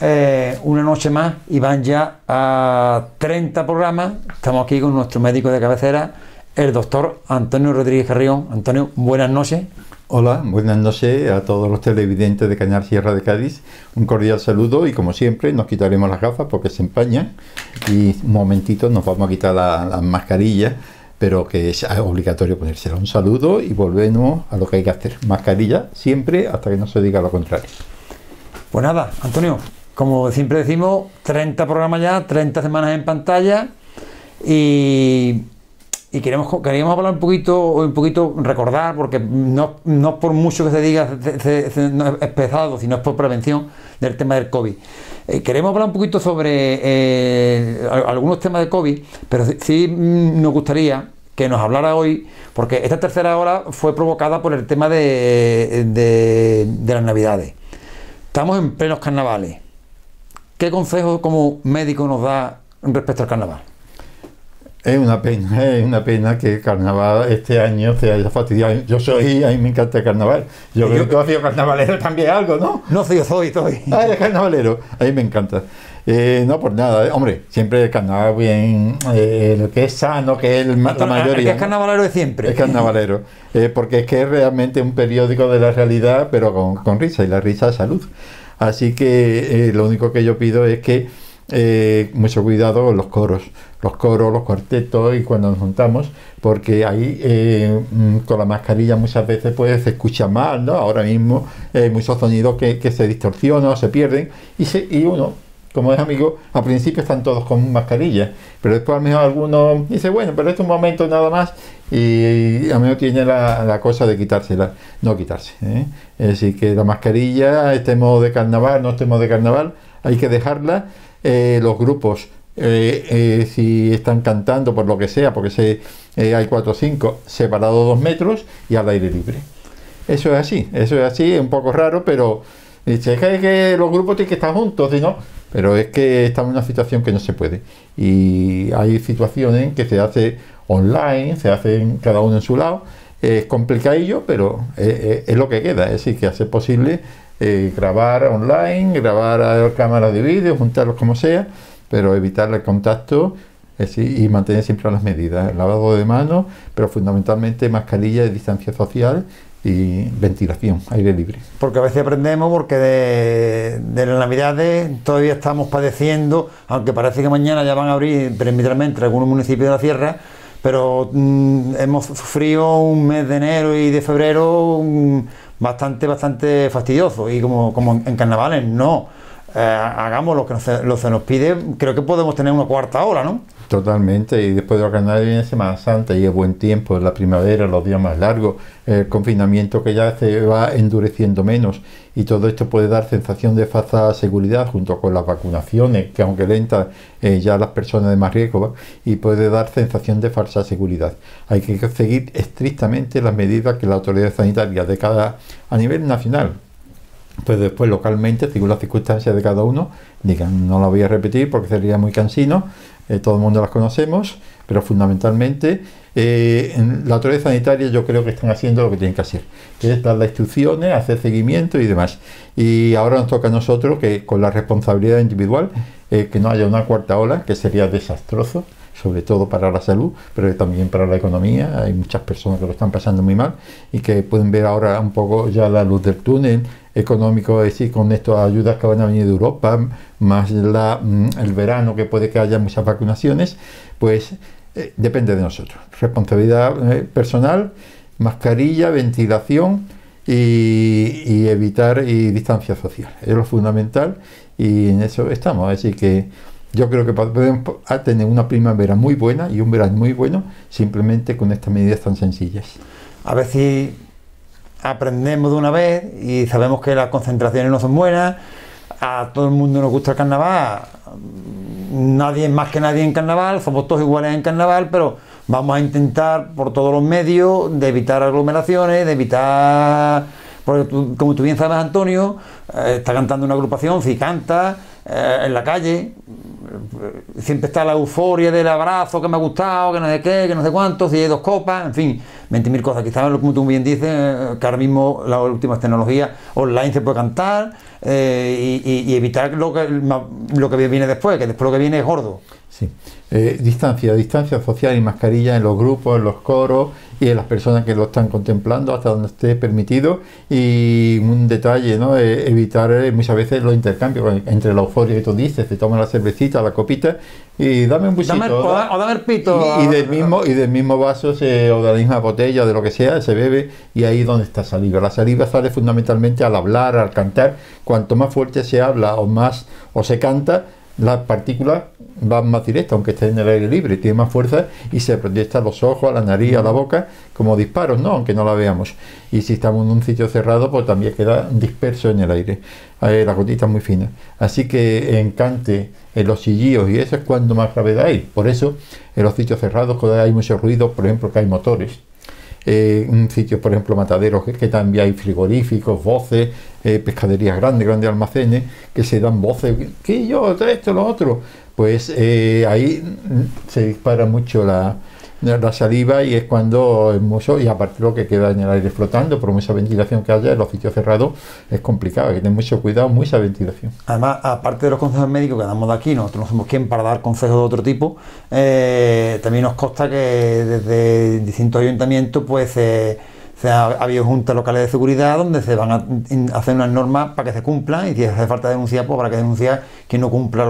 una noche más y van ya a 30 programas. Estamos aquí con nuestro médico de cabecera, el doctor Antonio Rodríguez Carrión. Antonio, buenas noches. Hola, buenas noches a todos los televidentes de Cañar Sierra de Cádiz. Un cordial saludo y como siempre nos quitaremos las gafas porque se empañan y un momentito nos vamos a quitar las mascarillas, pero que es obligatorio ponérsela. Un saludo y volvemos a lo que hay que hacer. Mascarilla siempre hasta que no se diga lo contrario. Pues nada, Antonio, como siempre decimos, 30 programas ya, 30 semanas en pantalla y queríamos hablar un poquito, recordar, porque no por mucho que se diga no es pesado, sino es por prevención del tema del COVID. Queremos hablar un poquito sobre algunos temas de COVID, pero sí nos gustaría que nos hablara hoy, porque esta tercera hora fue provocada por el tema de las Navidades. Estamos en plenos carnavales. ¿Qué consejo como médico nos da respecto al carnaval? Es una pena que el carnaval este año se haya fastidiado. A mí me encanta el carnaval. Yo creo que tú has sido carnavalero también algo, ¿no? No, soy. Ah, eres carnavalero. A mí me encanta. No por nada, hombre, siempre el carnaval bien, lo que es sano, que es la mayoría. El que es carnavalero de siempre. Es carnavalero, porque es que es realmente un periódico de la realidad, pero con risa, y la risa es salud. Así que lo único que yo pido es que mucho cuidado con los coros, los cuartetos y cuando nos juntamos, porque ahí con la mascarilla muchas veces pues se escucha mal, ¿no? Ahora mismo muchos sonidos que se distorsionan o se pierden y uno, como es amigo, al principio están todos con mascarilla, pero después a lo mejor alguno dice, bueno, pero este es un momento nada más y a lo mejor tiene la cosa de quitársela, no quitarse, ¿eh? Es decir, que la mascarilla, estemos de carnaval, no estemos de carnaval, hay que dejarla. Los grupos, si están cantando por lo que sea, porque hay 4 o 5 separados 2 metros y al aire libre. Eso es así, es un poco raro, pero dice que los grupos tienen que estar juntos, ¿sí, no? Pero es que estamos en una situación que no se puede. Y hay situaciones que se hace online, se hacen cada uno en su lado. Es complicadillo, pero es lo que queda. Es decir, que hace posible grabar online, grabar a cámaras de vídeo, juntarlos como sea, pero evitar el contacto y mantener siempre las medidas. El lavado de manos, pero fundamentalmente mascarilla de distancia social y ventilación, aire libre. Porque a veces aprendemos, porque de las Navidades todavía estamos padeciendo, aunque parece que mañana ya van a abrir perimetralmente algunos municipios de la sierra, pero hemos sufrido un mes de enero y de febrero bastante fastidioso, y como en carnavales no hagamos lo que se nos pide, creo que podemos tener una cuarta ola, ¿no? Totalmente, y después de los carnavales viene Semana Santa y el buen tiempo, la primavera, los días más largos, el confinamiento que ya se va endureciendo menos, y todo esto puede dar sensación de falsa seguridad junto con las vacunaciones, que aunque lentas, ya las personas de más riesgo, y puede dar sensación de falsa seguridad. Hay que seguir estrictamente las medidas que la autoridad sanitaria a nivel nacional, pues después localmente, según las circunstancias de cada uno, digan, no la voy a repetir porque sería muy cansino, todo el mundo las conocemos, pero fundamentalmente en la autoridad sanitaria yo creo que están haciendo lo que tienen que hacer, que es dar las instrucciones, hacer seguimiento y demás. Y ahora nos toca a nosotros, que con la responsabilidad individual, que no haya una cuarta ola, que sería desastroso, sobre todo para la salud, pero también para la economía. Hay muchas personas que lo están pasando muy mal y que pueden ver ahora un poco ya la luz del túnel económico, es decir, con estas ayudas que van a venir de Europa, más el verano, que puede que haya muchas vacunaciones, pues depende de nosotros. Responsabilidad personal, mascarilla, ventilación y evitar distancia social. Es lo fundamental y en eso estamos. Así que yo creo que podemos tener una primavera muy buena y un verano muy bueno simplemente con estas medidas tan sencillas. A ver si aprendemos de una vez y sabemos que las concentraciones no son buenas, a todo el mundo nos gusta el carnaval, nadie más que nadie en carnaval, somos todos iguales en carnaval, pero vamos a intentar por todos los medios de evitar aglomeraciones, de evitar, porque como tú bien sabes, Antonio, está cantando una agrupación, si canta en la calle, siempre está la euforia del abrazo que me ha gustado, que no sé qué, que no sé cuánto, si hay 2 copas, en fin, 20.000 cosas. Quizás, como tú bien dices, que ahora mismo las últimas tecnologías online se puede cantar, y evitar lo que viene después, que después lo que viene es gordo. Sí. Distancia social y mascarilla en los grupos, en los coros y en las personas que lo están contemplando hasta donde esté permitido. Y un detalle, ¿no? Evitar muchas veces los intercambios entre la euforia que tú dices, te tomas la cervecita, la copita y dame un besito. Dame el pito. Y del mismo vaso o de la misma botella, de lo que sea, se bebe, y ahí es donde está saliva. La saliva sale fundamentalmente al hablar, al cantar. Cuanto más fuerte se habla o se canta, las partículas van más directas, aunque esté en el aire libre, tiene más fuerza y se proyecta a los ojos, a la nariz, a la boca, como disparos, ¿no? Aunque no la veamos. Y si estamos en un sitio cerrado, pues también queda disperso en el aire. La gotita es muy fina. Así que en cante, en los chillillos, y eso es cuando más gravedad hay. Por eso, en los sitios cerrados, cuando hay mucho ruido, por ejemplo, que hay motores, un sitio, por ejemplo, mataderos, que también hay frigoríficos, voces, pescaderías grandes almacenes, que se dan voces, que yo, esto, lo otro, pues ahí se dispara mucho la saliva, y es cuando es mucho, y aparte lo que queda en el aire flotando, por mucha ventilación que haya en los sitios cerrados, es complicado, hay que tener mucho cuidado, mucha ventilación. Además, aparte de los consejos médicos que damos de aquí, nosotros no somos quien para dar consejos de otro tipo, también nos consta que desde distintos ayuntamientos pues ha habido juntas locales de seguridad donde se van a hacer unas normas para que se cumplan, y si hace falta denunciar, pues habrá que denunciar quien no cumpla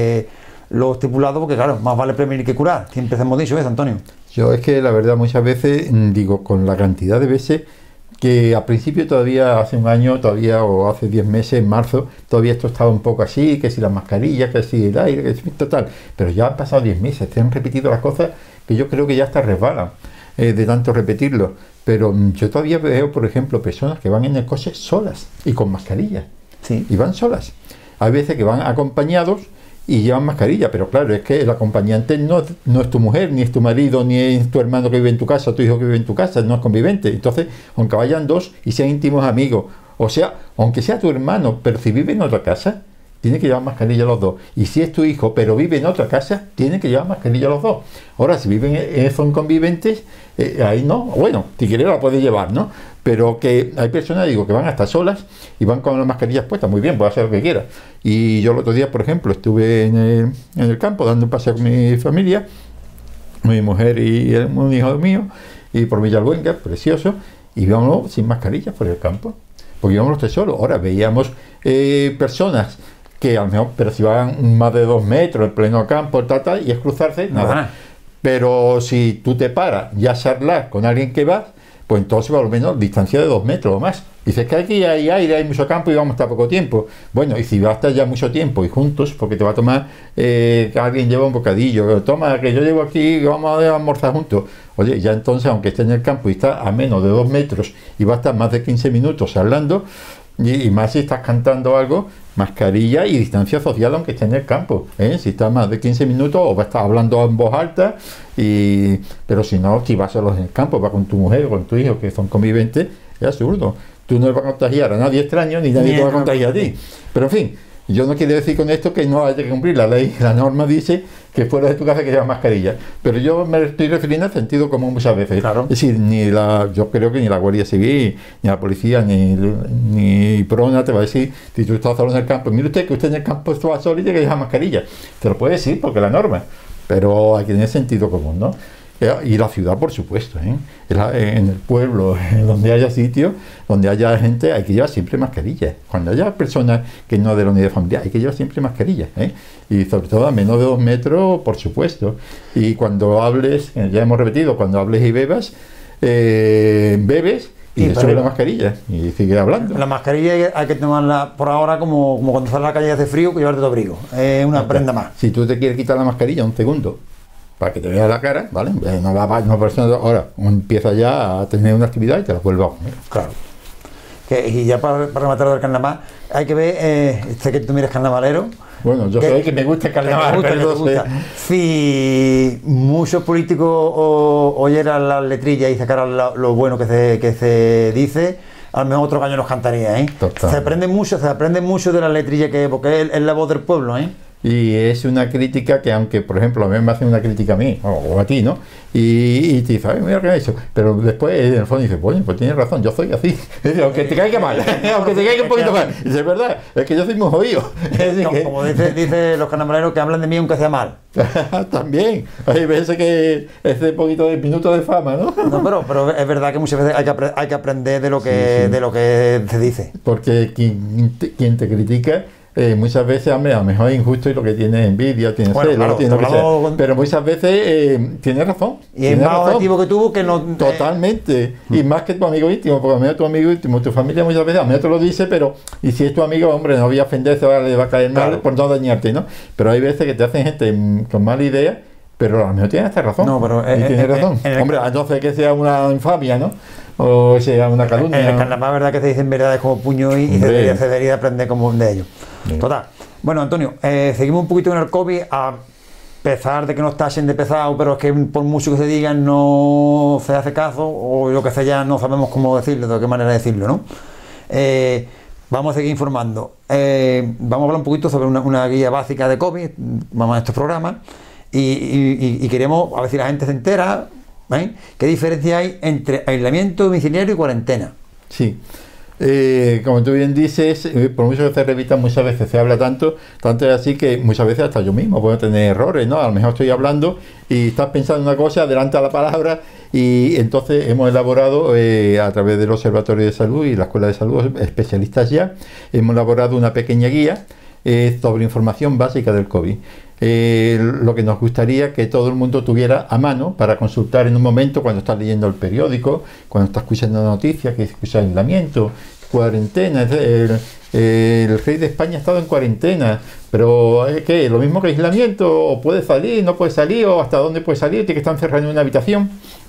lo estipulado, porque claro, más vale prevenir que curar. Siempre hemos dicho eso, Antonio. Yo es que la verdad muchas veces digo, con la cantidad de veces que al principio todavía, hace un año todavía, o hace 10 meses, en marzo, todavía esto estaba un poco así, que si las mascarillas, que si el aire, que si total, pero ya han pasado 10 meses, te han repetido las cosas que yo creo que ya hasta resbalan de tanto repetirlo. Pero yo todavía veo, por ejemplo, personas que van en el coche solas y con mascarilla. Sí. Y van solas. Hay veces que van acompañados y llevan mascarilla, pero claro, es que el acompañante no es tu mujer, ni es tu marido, ni es tu hermano que vive en tu casa, o tu hijo que vive en tu casa, no es convivente. Entonces, aunque vayan dos y sean íntimos amigos, o sea, aunque sea tu hermano, pero si vive en otra casa, tiene que llevar mascarilla los dos. Y si es tu hijo, pero vive en otra casa, tiene que llevar mascarilla los dos. Ahora, si son conviventes, ahí no. Bueno, si quieres la puedes llevar, ¿no? Pero que hay personas, digo, que van hasta solas y van con las mascarillas puestas. Muy bien, puede hacer lo que quiera. Y yo el otro día, por ejemplo, estuve en el campo dando un paseo con mi familia, mi mujer y un hijo mío, y por Villalbuenga, precioso, y íbamos sin mascarillas por el campo, porque íbamos los tres solos. Ahora veíamos personas que a lo mejor, pero si van más de 2 metros en pleno campo, y es cruzarse, nada. Pero si tú te paras y a charlar con alguien que vas, pues entonces por lo menos distancia de 2 metros o más. Dices que aquí hay aire, hay mucho campo y vamos a estar poco tiempo. Bueno, y si vas a estar ya mucho tiempo y juntos, porque te va a tomar, que alguien lleva un bocadillo, toma, que yo llevo aquí, vamos a almorzar juntos. Oye, ya entonces, aunque esté en el campo y está a menos de 2 metros y va a estar más de 15 minutos hablando, y más si estás cantando algo, mascarilla y distancia social aunque esté en el campo, si está más de 15 minutos o va a estar hablando en voz alta, pero si no, si vas solo en el campo, vas con tu mujer o con tu hijo que son conviventes, es absurdo. Tú no le vas a contagiar a nadie extraño ni nadie te va a contagiar a ti. Pero en fin, yo no quiero decir con esto que no haya que cumplir la ley. La norma dice que fuera de tu casa que llevas mascarilla, pero yo me estoy refiriendo al sentido común muchas veces. Claro. Es decir, yo creo que ni la Guardia Civil, ni la policía, ni Prona te va a decir, si tú estás solo en el campo, mire usted que usted en el campo está solo y tiene que llevar mascarilla. Te lo puede decir porque es la norma, pero hay que tener sentido común, ¿no? Y la ciudad, por supuesto, en el pueblo, donde haya sitios, donde haya gente, hay que llevar siempre mascarilla. Cuando haya personas que no de la unidad familiar, hay que llevar siempre mascarilla, y sobre todo a menos de 2 metros, por supuesto. Y cuando hables, ya hemos repetido, cuando hables y bebas, bebes y le subes la mascarilla y sigue hablando. La mascarilla hay que tomarla por ahora como cuando sales a la calle y hace frío, que llevarte tu abrigo. Es una prenda más. Si tú te quieres quitar la mascarilla un segundo, para que te veas la cara, ¿vale? Ahora empieza ya a tener una actividad y te la vuelve a poner. Claro. Y ya para rematar del carnaval, hay que ver, sé que tú miras carnavalero. Bueno, yo sé que me gusta el carnaval, pero no sé. Si muchos políticos oyeran las letrillas y sacaran lo bueno que se dice, a lo mejor otro año nos cantaría, Total. Se aprende mucho de las letrillas, porque es la voz del pueblo, Y es una crítica que, aunque, por ejemplo, a mí me hacen una crítica a mí, o a ti, ¿no? Y te dice, ay, mira qué ha hecho. Pero después, en el fondo, dice, pues tienes razón, yo soy así. Aunque te caiga mal, aunque te caiga un poquito mal. Dice, es verdad, es que yo soy muy jodido. Como dice los carnavaleros que hablan de mí aunque sea mal. También. Hay veces que ese poquito de minuto de fama, ¿no? No, pero es verdad que muchas veces hay que aprender de lo que, de lo que se dice. Porque quien te critica, muchas veces, hombre, a lo mejor es injusto y lo que tiene es envidia, tiene celo, claro, tiene lo que sea. Pero muchas veces tiene razón. Y es más objetivo que tú que no. Totalmente. Y más que tu amigo íntimo, porque a lo mejor tu amigo íntimo, tu familia muchas veces, a lo mejor te lo dice, pero. Y si es tu amigo, hombre, no voy a ofenderse, ahora le va a caer mal, claro, por no dañarte, ¿no? Pero hay veces que te hacen gente con mala idea, pero a lo mejor tiene hasta razón. No, pero. Tiene razón. Hombre, entonces que sea una infamia, ¿no? O sea una calumnia. En el carnaval, verdad que te dicen verdades como puño y se debería aprender como de ellos. Bien. Total. Bueno, Antonio, seguimos un poquito en el COVID, a pesar de que nos tachen de pesado, pero es que por mucho que se digan no se hace caso, o lo que sea, ya no sabemos cómo decirlo, de qué manera decirlo, ¿no? Vamos a seguir informando. Vamos a hablar un poquito sobre una guía básica de COVID, vamos a estos programas, y queremos, a ver si la gente se entera, ¿qué diferencia hay entre aislamiento domiciliario y cuarentena? Sí. Como tú bien dices, por mucho que se repita, muchas veces se habla tanto es así que muchas veces hasta yo mismo puedo tener errores, ¿no? A lo mejor estoy hablando y estás pensando una cosa, adelanta la palabra, y entonces hemos elaborado a través del Observatorio de Salud y la Escuela de Salud, especialistas ya, hemos elaborado una pequeña guía sobre información básica del COVID. Lo que nos gustaría que todo el mundo tuviera a mano para consultar en un momento cuando estás leyendo el periódico, cuando estás escuchando noticias, que escucha aislamiento, cuarentena. El rey de España ha estado en cuarentena, pero ¿qué? ¿Lo mismo que aislamiento? ¿O puede salir, no puede salir? ¿O hasta dónde puede salir? ¿Tiene que estar encerrado en una habitación?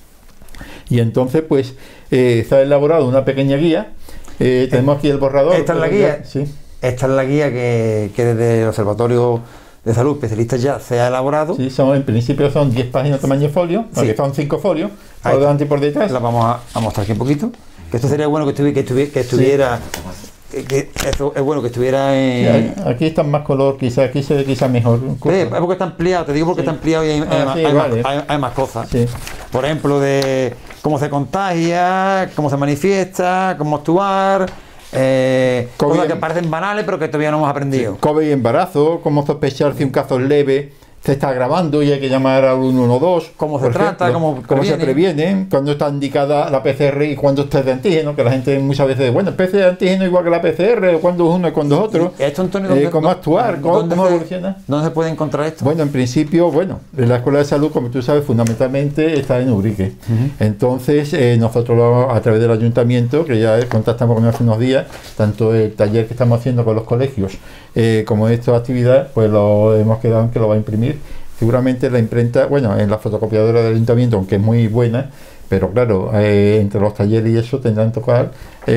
Y entonces pues se ha elaborado una pequeña guía. Tenemos aquí el borrador. ¿Esta es la guía? Sí. Esta es la guía que desde el Observatorio de Salud especialistas ya se ha elaborado. Sí, en principio son 10 páginas tamaño folio, sí, porque son 5 folios, por delante y por detrás. La vamos a mostrar aquí un poquito. Que esto sería bueno que estuviera. Sí. Eso es bueno que estuviera en. Sí, aquí está más color, quizás aquí se ve quizás mejor. Es porque está ampliado, te digo porque sí, está ampliado y hay más cosas. Sí. Por ejemplo, de cómo se contagia, cómo se manifiesta, cómo actuar. Cosas que parecen banales pero que todavía no hemos aprendido. Sí. COVID y embarazo, cómo sospechar si un caso es leve, se está agravando y hay que llamar al 112. Cómo se trata, cómo se previene, cuando está indicada la PCR y cuando está de antígeno, que la gente muchas veces dice, bueno, el PCR de antígeno igual que la PCR, o cuando es uno y cuando es otro. Esto, Antonio, cómo actuar, cómo evoluciona. ¿Dónde se puede encontrar esto? Bueno, en principio, en la Escuela de Salud, como tú sabes, fundamentalmente está en Ubrique. Entonces, nosotros a través del ayuntamiento, que ya contactamos con él hace unos días, tanto el taller que estamos haciendo con los colegios, como esta actividad, pues lo hemos quedado en que lo va a imprimir. Seguramente la imprenta, en la fotocopiadora del ayuntamiento, aunque es muy buena, pero claro, entre los talleres y eso tendrán que tocar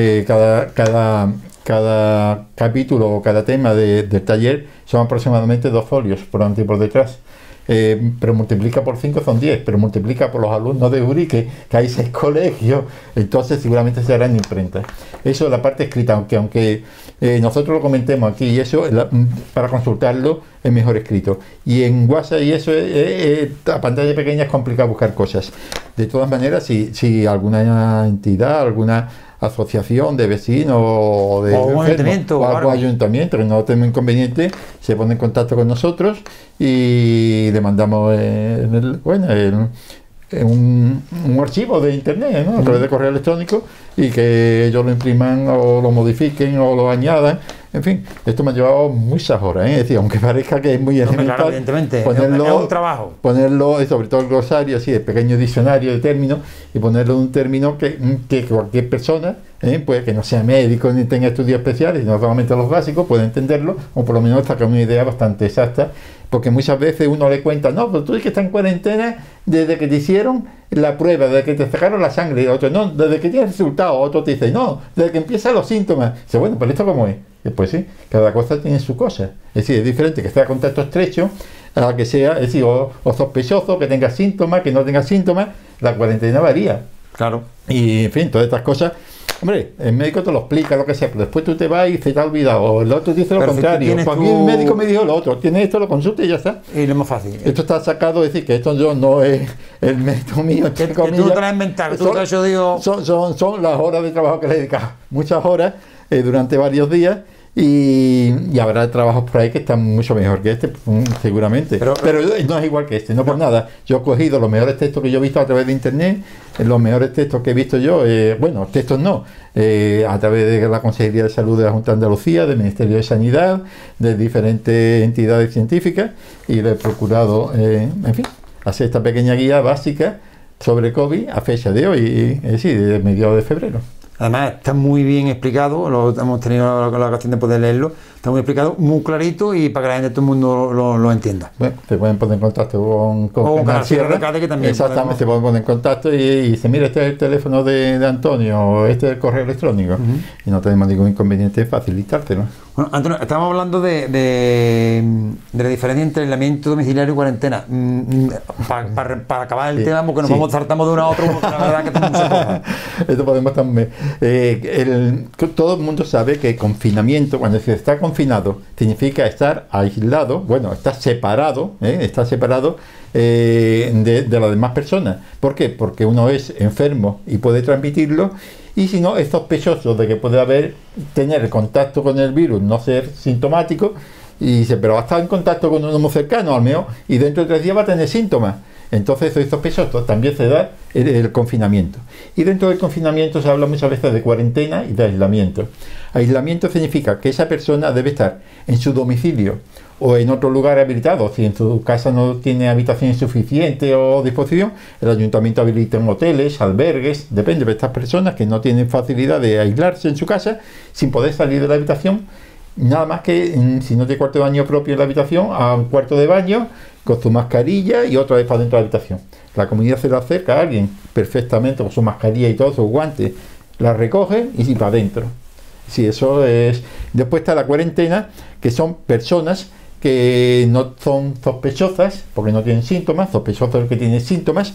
cada capítulo o cada tema del taller son aproximadamente 2 folios por delante y por detrás. Pero multiplica por 5 son 10, pero multiplica por los alumnos de Ubrique, que hay 6 colegios, entonces seguramente se hará en imprenta. Eso es la parte escrita, aunque nosotros lo comentemos aquí y eso, para consultarlo es mejor escrito. Y en WhatsApp y eso, a pantalla pequeña es complicado buscar cosas. De todas maneras, si alguna entidad, alguna asociación de vecinos o de algún ayuntamiento que no tenga inconveniente, se pone en contacto con nosotros y le mandamos un archivo de internet, ¿no? A través de correo electrónico, y que ellos lo impriman o lo modifiquen o lo añadan. En fin, esto me ha llevado muchas horas, Es decir, aunque parezca que es muy elemental, claro, evidentemente, ponerlo, es un trabajo. Ponerlo, sobre todo el glosario, así, el pequeño diccionario de términos, y ponerlo en un término que cualquier persona, pues que no sea médico ni tenga estudios especiales, sino solamente los básicos, pueda entenderlo, o por lo menos sacar una idea bastante exacta, porque muchas veces uno le cuenta, no, pero tú es que estás en cuarentena desde que te hicieron la prueba, desde que te sacaron la sangre, y otro, no, desde que tienes resultado, otro te dice, no, desde que empiezan los síntomas. Dice, bueno, pero ¿esto cómo es? Pues sí, cada cosa tiene su cosa. Es decir, es diferente que sea contacto estrecho a que sea, es decir, o sospechoso, que tenga síntomas, que no tenga síntomas. La cuarentena varía. Claro. Y en fin, todas estas cosas Hombre, el médico te lo explica, lo que sea, pero después tú te vas y se te ha olvidado, o el otro dice lo Pero si tú contrario. tienes Pues a mí el médico me dijo lo otro, tiene esto, lo consulta y ya está. Y lo más fácil. Esto está sacado, es decir, que esto yo no es el método mío, entre Que tú comillas. no te lo has inventado, tú te has hecho, digo... Son las horas de trabajo que le he dedicado, muchas horas durante varios días. Y habrá trabajos por ahí que están mucho mejor que este, seguramente. Pero no es igual que este, no por nada. Yo he cogido los mejores textos que yo he visto a través de internet, los mejores textos que he visto yo, bueno, textos no, a través de la Consejería de Salud de la Junta de Andalucía, del Ministerio de Sanidad, de diferentes entidades científicas, y le he procurado, en fin, hacer esta pequeña guía básica sobre COVID a fecha de hoy, es decir, de mediados de febrero. Además, está muy bien explicado, hemos tenido la ocasión de poder leerlo, está muy explicado, muy clarito y para que la gente, todo el mundo lo entienda. Bueno, se pueden poner en contacto con Canal Sierra de Cádiz, que también exactamente, se pueden poner en contacto y dice, mira, este es el teléfono de Antonio, o este es el correo electrónico, y no tenemos ningún inconveniente en facilitártelo. Bueno, Antonio, estamos hablando de la diferencia entre aislamiento domiciliario y cuarentena. Para acabar el tema, porque nos saltamos de una a otra, porque la verdad que tenemos muchas cosas. Esto podemos también. Todo el mundo sabe que confinamiento, cuando se está confinado, significa estar aislado, bueno, estar separado de las demás personas. ¿Por qué? Porque uno es enfermo y puede transmitirlo, y si no, es sospechoso de que puede tener contacto con el virus, no ser sintomático, y dice, pero va a estar en contacto con uno muy cercano al mío, y dentro de 3 días va a tener síntomas. Entonces soy sospechoso, también se da el confinamiento. Y dentro del confinamiento se habla muchas veces de cuarentena y de aislamiento. Aislamiento significa que esa persona debe estar en su domicilio o en otro lugar habilitado. Si en su casa no tiene habitación suficiente o disposición, el ayuntamiento habilita en hoteles, albergues, depende de estas personas que no tienen facilidad de aislarse en su casa sin poder salir de la habitación. Nada más que, si no tiene cuarto de baño propio en la habitación, a un cuarto de baño con su mascarilla y otra vez para dentro de la habitación. La comunidad se lo acerca a alguien perfectamente con su mascarilla y todos sus guantes, la recoge y para adentro. Sí, eso es. Después está la cuarentena, que son personas que no son sospechosas, porque no tienen síntomas, sospechosos el que tiene síntomas,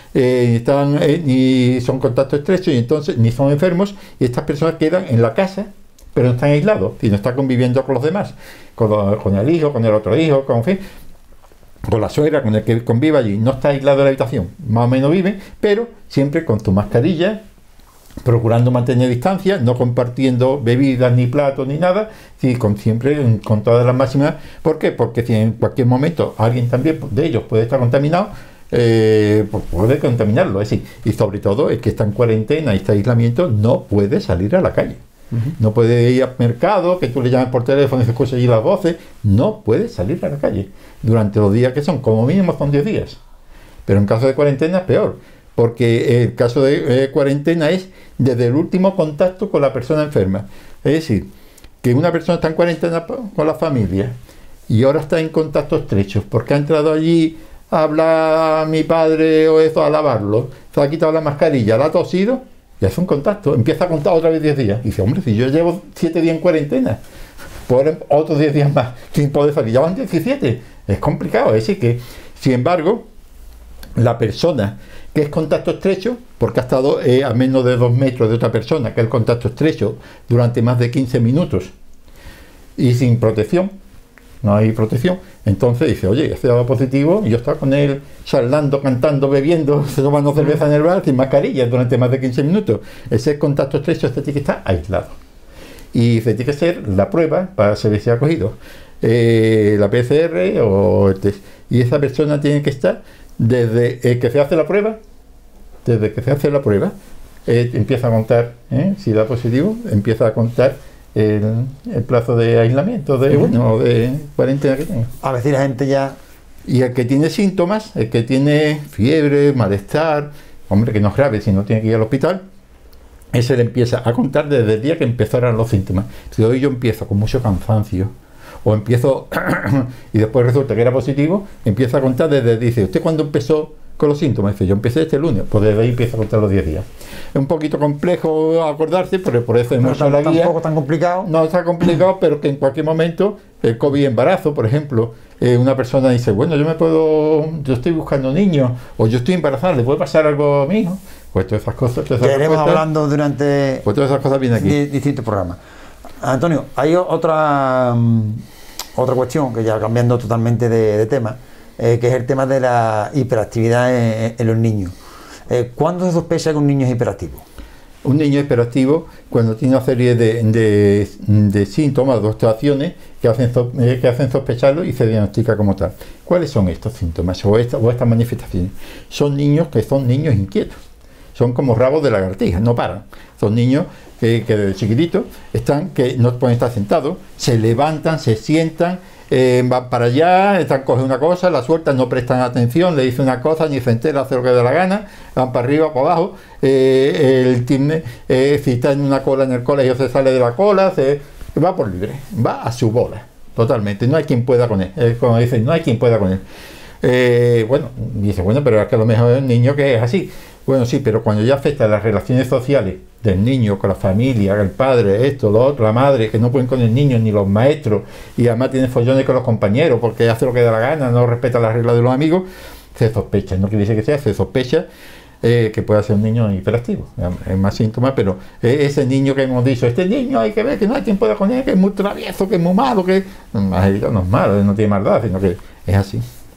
ni son contacto estrecho y entonces ni son enfermos, y estas personas quedan en la casa, pero no están aislados, y no están conviviendo con los demás, con el hijo, con el otro hijo, con la suegra, con el que convive allí. No está aislado en la habitación, más o menos vive, pero siempre con tu mascarilla, procurando mantener distancia, no compartiendo bebidas, ni platos, ni nada, sí, siempre con todas las máximas. ¿Por qué? Porque si en cualquier momento alguien también de ellos puede estar contaminado, pues puede contaminarlo, es decir, y sobre todo el que está en cuarentena y está en aislamiento no puede salir a la calle. No puede ir al mercado, que tú le llames por teléfono y se escucha allí las voces. No puede salir a la calle durante los días que son, como mínimo son 10 días. Pero en caso de cuarentena es peor, porque el caso de cuarentena es desde el último contacto con la persona enferma. Es decir, que una persona está en cuarentena con la familia y ahora está en contacto estrecho, porque ha entrado allí a hablar a mi padre o eso, a lavarlo, se ha quitado la mascarilla, la ha tosido, y hace un contacto, empieza a contar otra vez 10 días. Y dice, hombre, si yo llevo 7 días en cuarentena, pues otros 10 días más sin poder salir, ya van 17. Es complicado, es decir que, sin embargo, la persona que es contacto estrecho, porque ha estado a menos de 2 metros de otra persona, que es el contacto estrecho, durante más de 15 minutos, y sin protección, no hay protección, entonces dice, oye, este dado positivo, y yo estaba con él charlando, cantando, bebiendo, tomando cerveza en el bar, sin mascarilla durante más de 15 minutos. Ese contacto estrecho, este tiene que estar aislado. Y se tiene que hacer la prueba para saber si ha cogido la PCR o el test. Y esa persona tiene que estar desde que se hace la prueba, empieza a contar, si da positivo, empieza a contar el plazo de aislamiento, de cuarentena que tenga. A veces la gente ya... Y el que tiene síntomas, el que tiene fiebre, malestar, hombre, que no es grave, si no tiene que ir al hospital, ese le empieza a contar desde el día que empezaron los síntomas. Si hoy yo empiezo con mucho cansancio, o empiezo y después resulta que era positivo, empieza a contar dice, ¿usted cuándo empezó con los síntomas? Dice, yo empecé este lunes, pues desde ahí empieza a contar los 10 días. Es un poquito complejo acordarse, pero por eso hemos hecho la guía. Tampoco tan complicado. No está complicado, pero que en cualquier momento, el COVID embarazo, por ejemplo, una persona dice, bueno, yo estoy buscando niños, o yo estoy embarazada, ¿le puede pasar algo a mi hijo? Pues todas esas cosas, que iremos hablando durante pues todas esas cosas vienen aquí. Distintos programas. Antonio, hay otra cuestión, que ya cambiando totalmente de tema, que es el tema de la hiperactividad en los niños. ¿Cuándo se sospecha que un niño es hiperactivo? Un niño hiperactivo cuando tiene una serie de síntomas, de actuaciones que hacen sospecharlo y se diagnostica como tal. ¿Cuáles son estos síntomas o estas manifestaciones? Son niños que son niños inquietos. Son como rabos de lagartija, no paran. Son niños que desde chiquititos que no pueden estar sentados, se levantan, se sientan, van para allá, cogen una cosa, la sueltan, no prestan atención, le dicen una cosa, ni se entera, hace lo que dé la gana, van para arriba, para abajo. Si está en una cola en el colegio, se sale de la cola, va por libre, va a su bola, totalmente. No hay quien pueda con él, como dicen, no hay quien pueda con él. Bueno, dice, bueno, pero es que a lo mejor es un niño que es así. Bueno, sí, pero cuando ya afecta las relaciones sociales del niño con la familia, el padre, esto, lo otro, la madre, que no pueden con el niño ni los maestros, y además tiene follones con los compañeros porque hace lo que da la gana, no respeta las reglas de los amigos, se sospecha, no quiere decir que sea, se sospecha que pueda ser un niño hiperactivo. Es más síntoma, pero ese niño que hemos dicho, este niño hay que ver que no hay quien pueda con él, que es muy travieso, que es muy malo, que no es malo, no tiene maldad, sino que es así.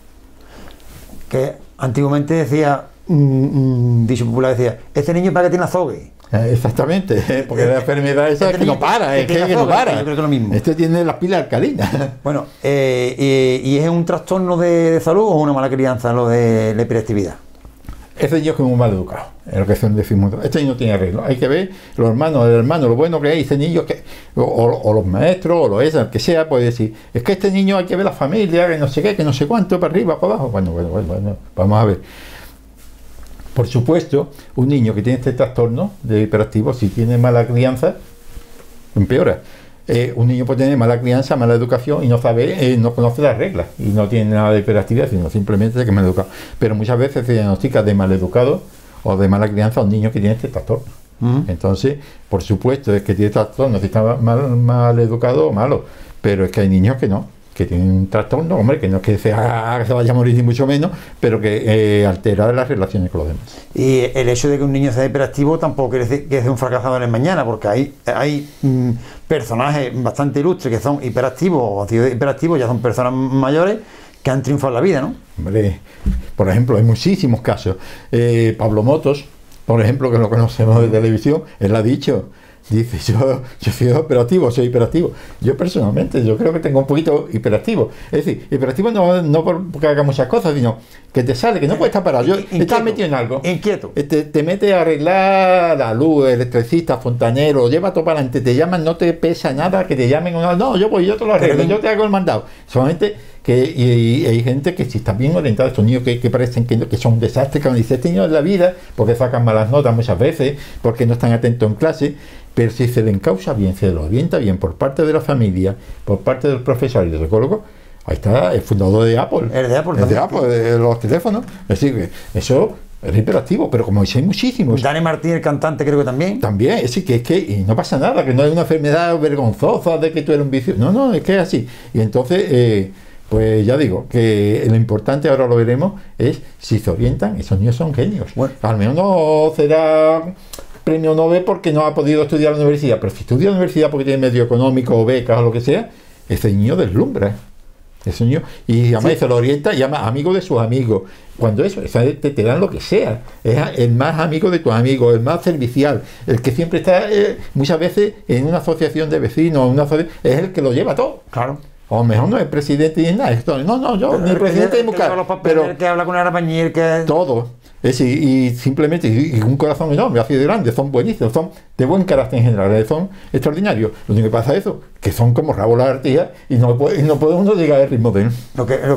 Que antiguamente decía, dicho popular decía, este niño para que tiene azogue. Exactamente, porque la enfermedad esa es que no para, es que no para. Yo creo que es lo mismo. Este tiene las pilas alcalinas. Bueno, ¿y es un trastorno de salud o una mala crianza lo de la hiperactividad? Ese niño es muy mal educado, es lo que decimos. Este niño no tiene arreglo. Hay que ver los hermanos, el hermano, lo bueno que hay, ese niño, o los maestros, o el que sea, puede decir, es que este niño hay que ver la familia, que no sé qué, que no sé cuánto, para arriba, para abajo. Bueno, vamos a ver. Por supuesto, un niño que tiene este trastorno de hiperactivo, si tiene mala crianza, empeora. Un niño puede tener mala crianza, mala educación y no sabe, no conoce las reglas y no tiene nada de hiperactividad, sino simplemente de que es mal educado. Pero muchas veces se diagnostica de mal educado o de mala crianza a un niño que tiene este trastorno. Entonces, por supuesto, es que tiene trastorno, si está mal educado o malo, pero es que hay niños que no, que tienen un trastorno, hombre, que no es que se vaya a morir ni mucho menos, pero que altera las relaciones con los demás. Y el hecho de que un niño sea hiperactivo tampoco quiere decir que es un fracasado en el mañana, porque hay personajes bastante ilustres que son hiperactivos o han sido hiperactivos, ya son personas mayores que han triunfado en la vida, ¿no? Hombre, por ejemplo, hay muchísimos casos. Pablo Motos, por ejemplo, que lo conocemos de televisión, él ha dicho, dice, yo soy hiperactivo. Yo personalmente, yo creo que tengo un poquito hiperactivo. Es decir, hiperactivo no porque haga muchas cosas, sino que te sale, que no puedes estar parado. Estás metido en algo. Inquieto. Te metes a arreglar la luz, electricista, fontanero, lleva todo para adelante, te llaman, no te pesa nada, que te llamen o no. No, yo te lo arreglo, yo te hago el mandado. Solamente y hay gente que si están bien orientados, estos niños que parecen que son un desastre, que dicen, este niño es la vida, porque sacan malas notas muchas veces, porque no están atentos en clase. Pero si se le encausa bien, se le orienta bien por parte de la familia, por parte del profesor y del psicólogo, ahí está el fundador de Apple. El de Apple, de los teléfonos. Es decir, eso es hiperactivo, pero como dice, hay muchísimos. Dani Martín, el cantante, creo que también. También, es decir, que y no pasa nada, que no es una enfermedad vergonzosa de que tú eres un vicio. No, es que es así. Y entonces, pues ya digo, que lo importante, ahora lo veremos, es si se orientan, esos niños son genios. Bueno, al menos no será premio Nobel porque no ha podido estudiar en la universidad, pero si estudia en la universidad porque tiene medio económico o becas o lo que sea, ese niño deslumbra. Ese niño, y además se lo orienta y llama amigo de sus amigos. Cuando te dan lo que sea, es el más amigo de tus amigos, el más servicial, el que siempre está muchas veces en una asociación de vecinos, es el que lo lleva todo. Claro. O mejor no es presidente ni nada. Yo, ni presidente ni mujer. Pero que habla con el arapañil, que todo. Y simplemente, y un corazón enorme, así de grande, son buenísimos, son de buen carácter en general, son extraordinarios. Lo único que pasa es eso, que son como rabos lagartijas y no puede uno llegar al ritmo de él. Lo que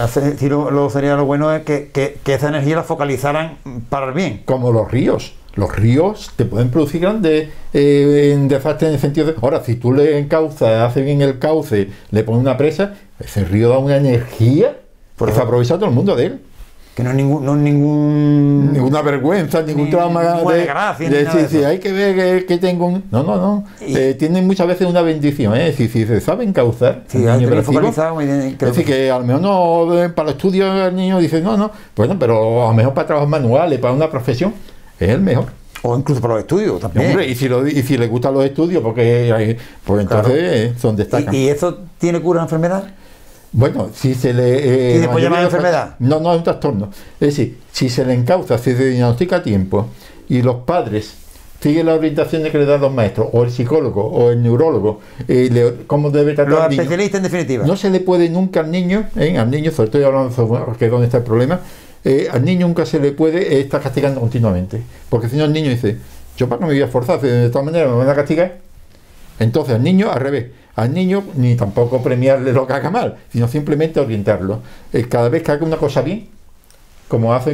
sería lo bueno es que esa energía la focalizaran para el bien. Como los ríos. Los ríos te pueden producir grandes desastres en el sentido de... Ahora, si tú le encauzas, haces bien el cauce, le pones una presa, ese río da una energía que se aprovecha todo el mundo de él. Que no es ningún... Ninguna vergüenza, ningún trauma ninguna desgracia, ni nada de sí, eso. hay que ver que tengo un... No. Tienen muchas veces una bendición, ¿eh? Si se saben causar. Sí, el niño tener hiperactivo, focalizado, muy bien, es creo decir, que a lo mejor no para los estudios el niño dice, no. Bueno, pero a lo mejor para trabajos manuales, para una profesión, es el mejor. O incluso para los estudios también. Hombre, y si le gustan los estudios, porque pues entonces son destacan. ¿Y eso tiene cura la enfermedad? Bueno, si se le... ¿Y después llama enfermedad? No, es un trastorno. Es decir, si se le encauza, si se diagnostica a tiempo y los padres siguen las orientaciones que le dan los maestros, o el psicólogo, o el neurólogo, cómo debe tratar Los al niño. especialistas en definitiva. No se le puede nunca al niño, sobre todo hablando sobre que es donde está el problema, al niño nunca se le puede estar castigando continuamente. Porque si no el niño dice, yo para qué me voy a esforzar, de todas maneras me van a castigar. Entonces al niño, al revés, al niño ni tampoco premiarle lo que haga mal, sino simplemente orientarlo. Cada vez que haga una cosa bien, como hace,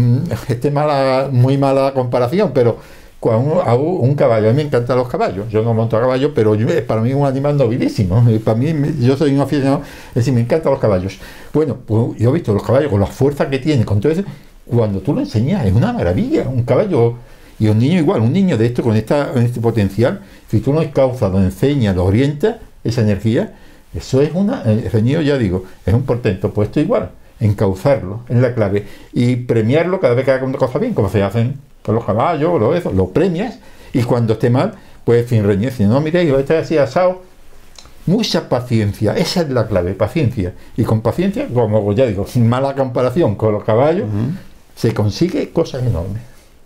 muy mala comparación, pero cuando hago un caballo, a mí me encantan los caballos, yo no monto a caballo, pero para mí es un animal nobilísimo, para mí, yo soy un aficionado, es decir, me encantan los caballos. Bueno, pues yo he visto los caballos con la fuerza que tienen, con todo eso, cuando tú lo enseñas, es una maravilla, un caballo. Y un niño igual, un niño de esto, con este potencial, si tú lo encauzas, lo enseñas, lo orientas, esa energía, eso es ese niño, ya digo, es un portento. Pues esto igual, encauzarlo, es la clave. Y premiarlo cada vez que haga una cosa bien, como se hacen con los caballos, lo premias, y cuando esté mal, pues sin reñir, si no, mire, yo estoy así asado. Mucha paciencia, esa es la clave, paciencia. Y con paciencia, como ya digo, sin mala comparación con los caballos, se consigue cosas enormes.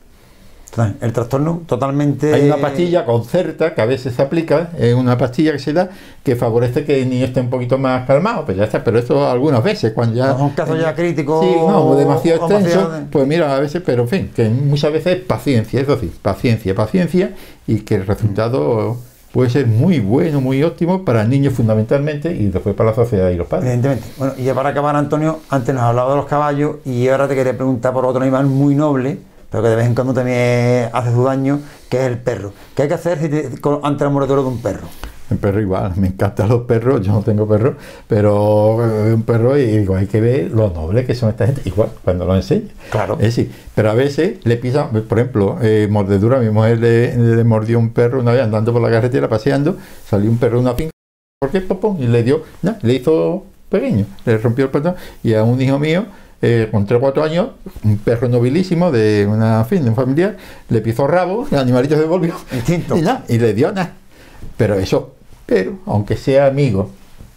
El trastorno totalmente... Hay una pastilla Concerta que a veces se aplica, es una pastilla que se da que favorece que el niño esté un poquito más calmado, pues ya está, pero eso algunas veces, cuando ya... Es un caso ya crítico... Sí, no, demasiado extenso, demasiado... pues mira, a veces, pero en fin, que muchas veces paciencia, eso sí, paciencia, y que el resultado puede ser muy bueno, muy óptimo para el niño fundamentalmente, y después para la sociedad y los padres. Evidentemente. Bueno, y ya para acabar, Antonio, antes nos has hablado de los caballos, y ahora te quería preguntar por otro animal muy noble, pero que de vez en cuando también hace su daño, que es el perro. ¿Qué hay que hacer ante la mordedura de un perro? El perro igual, me encantan los perros, yo no tengo perro, pero un perro, y digo, hay que ver lo noble que son esta gente, igual, cuando lo enseña. Claro. Es decir, pero a veces le pisan, por ejemplo, mordedura, mi mujer le mordió un perro una vez andando por la carretera, paseando, salió un perro de una finca, ¿por qué? Y le dio, le hizo pequeño, le rompió el patrón, y a un hijo mío, con 3 o 4 años, un perro nobilísimo de un familiar, le pisó rabo, el animalito se devolvió y le dio nada. Pero aunque sea amigo,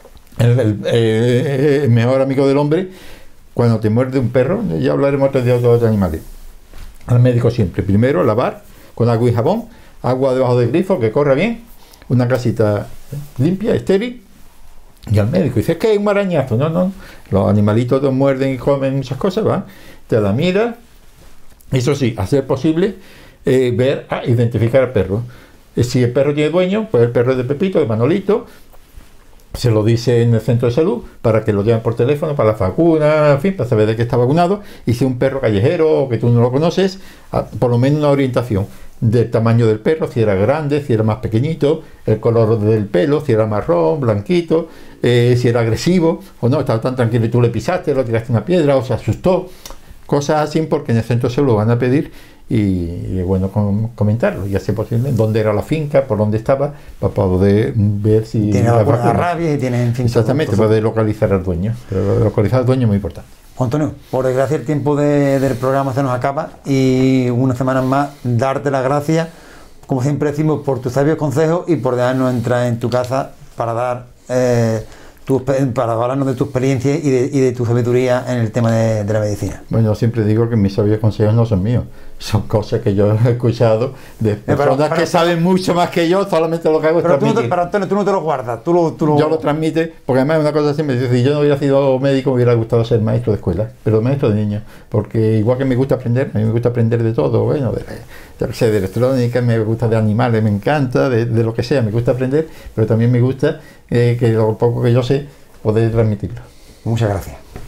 el mejor amigo del hombre, cuando te muerde un perro, ya hablaremos otro día de otros animales. Al médico siempre, primero lavar con agua y jabón, agua debajo del grifo, que corra bien, una casita limpia, estéril. Y al médico dice, es que hay un arañazo. No, los animalitos te muerden y comen muchas cosas, ¿va? Te la mira, eso sí, hacer posible identificar al perro. Si el perro tiene dueño, pues el perro es de Pepito, de Manolito, se lo dice en el centro de salud para que lo llamen por teléfono para la vacuna, en fin, para saber de qué está vacunado. Y si es un perro callejero o que tú no lo conoces, por lo menos una orientación del tamaño del perro, si era grande, si era más pequeñito, el color del pelo, si era marrón, blanquito, si era agresivo o no, estaba tan tranquilo y tú le pisaste, lo tiraste una piedra o se asustó, cosas así, porque en el centro se lo van a pedir y es bueno comentarlo y hacer posible dónde era la finca, por dónde estaba, para poder ver si tiene la rabia y tiene, en fin, exactamente, para localizar al dueño, pero localizar al dueño es muy importante. Antonio, por desgracia el tiempo del programa se nos acaba y una semana más darte las gracias, como siempre decimos, por tus sabios consejos y por dejarnos entrar en tu casa para dar para hablarnos de tu experiencia y de tu sabiduría en el tema de la medicina. Bueno, siempre digo que mis sabios consejos no son míos, son cosas que yo he escuchado de personas que saben mucho más que yo, solamente lo que hago es transmitir. Pero Antonio, tú no te lo guardas, yo lo transmite, porque además es una cosa así, si yo no hubiera sido médico me hubiera gustado ser maestro de escuela, pero maestro de niños, porque igual que me gusta aprender, a mí me gusta aprender de todo, bueno, de electrónica, me gusta de animales, me encanta, de lo que sea, me gusta aprender, pero también me gusta que lo poco que yo sé, poder transmitirlo. Muchas gracias.